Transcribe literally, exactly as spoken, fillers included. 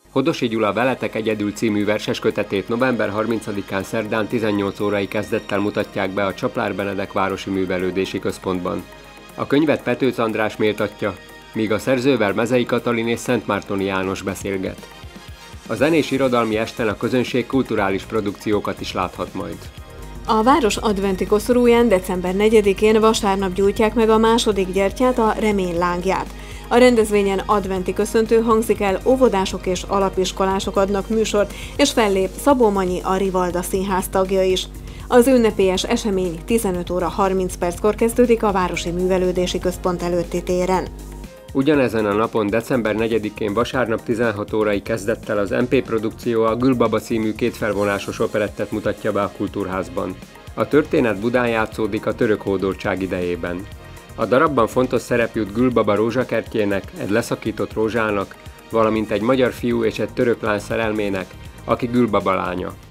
Hodosi Gyula Veletek egyedül című verseskötetét november harmincadikán szerdán tizennyolc órai kezdettel mutatják be a Csaplár-Benedek Városi Művelődési Központban. A könyvet Petőc András méltatja, míg a szerzővel Mezei Katalin és Szentmártoni János beszélget. A zenés irodalmi esten a közönség kulturális produkciókat is láthat majd. A város adventi koszorúján december negyedikén vasárnap gyújtják meg a második gyertyát, a Remény lángját. A rendezvényen adventi köszöntő hangzik el, óvodások és alapiskolások adnak műsort, és fellép Szabó Manyi, a Rivalda Színház tagja is. Az ünnepélyes esemény tizenöt óra harminc perckor kezdődik a Városi Művelődési Központ előtti téren. Ugyanezen a napon, december negyedikén vasárnap tizenhat órai kezdettel az em pé produkció a Gülbaba című kétfelvonásos operettet mutatja be a Kultúrházban. A történet Budán játszódik a török hódoltság idejében. A darabban fontos szerep jut Gülbaba rózsakertjének, egy leszakított rózsának, valamint egy magyar fiú és egy török lány szerelmének, aki Gülbaba lánya.